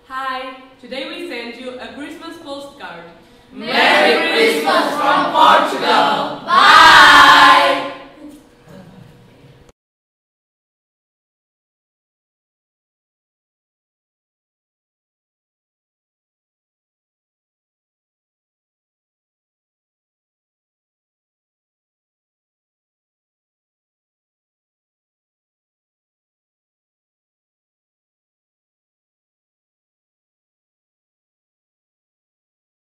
Hi, today we send you a Christmas postcard. Merry Christmas from Portugal! Bye!